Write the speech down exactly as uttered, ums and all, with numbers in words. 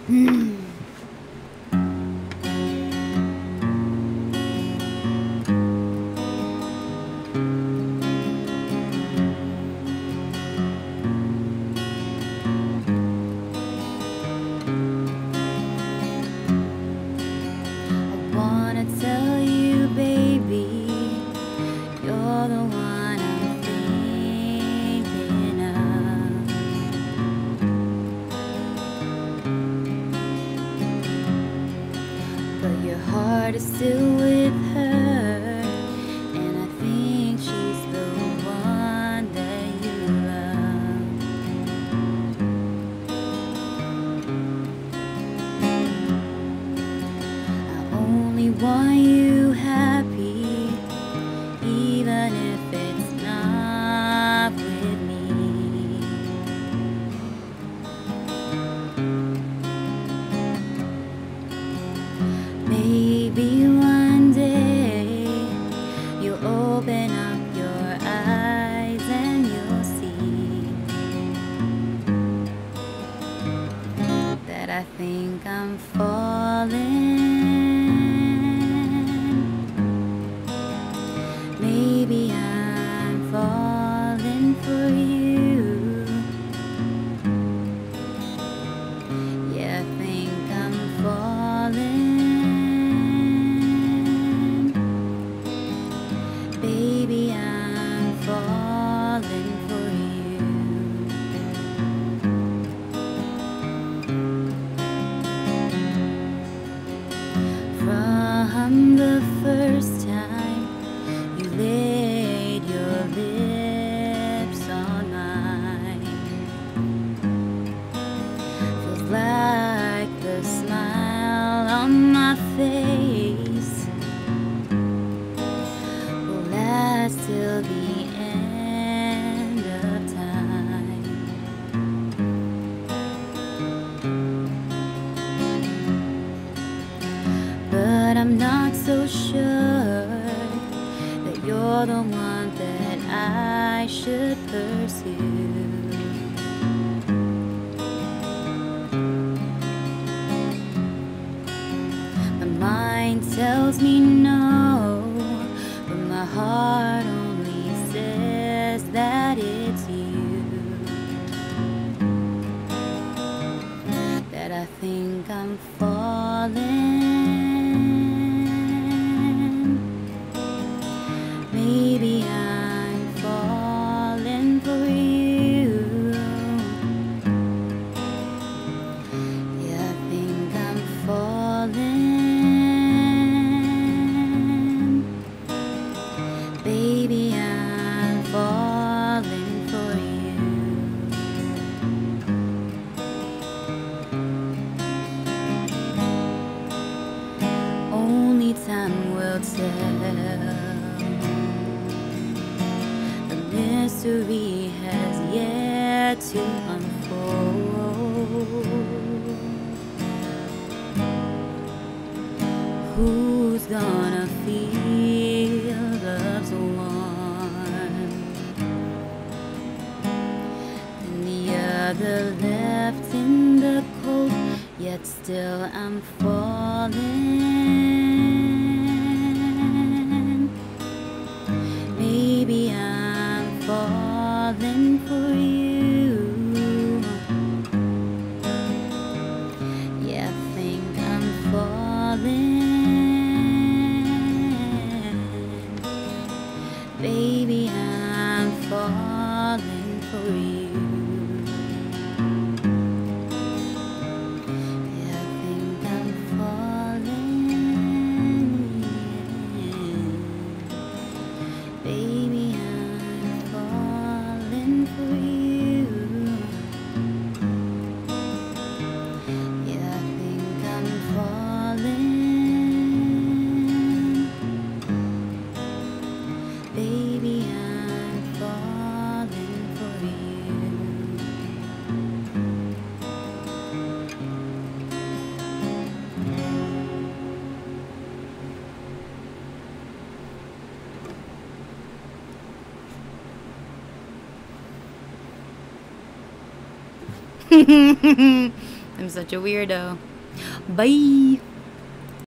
Mm. I wanna tell you, baby, you're the one I'm thinking of. But your heart is still with her, and I think she's the one that you love. I only want you happy, even if it's not with me. Maybe one day you'll open up your eyes and you'll see that I think I'm falling. Maybe I'm falling for you. Yeah, I think I'm falling. Baby, I'm falling for you. From the first time you laid your lips on mine, feels like the smile on my face will last till the end of time. But I'm not so sure that you're the one that I should pursue. My mind tells me no, but my heart only says that it's you. That I think I'm falling. Maybe I'm falling for you. Yeah, I think I'm falling. Baby, I'm falling for you. Only time will tell. The mystery has yet to unfold. Who's gonna feel love's one, and the other left in the cold, yet still I'm falling. Maybe I'm falling for you. Yeah, I think I'm falling. Baby, I'm falling for you. Yeah, I think I'm falling. Baby, I'm falling for you. Yeah, I think I'm falling. Baby, I'm falling for you. I'm such a weirdo. Bye!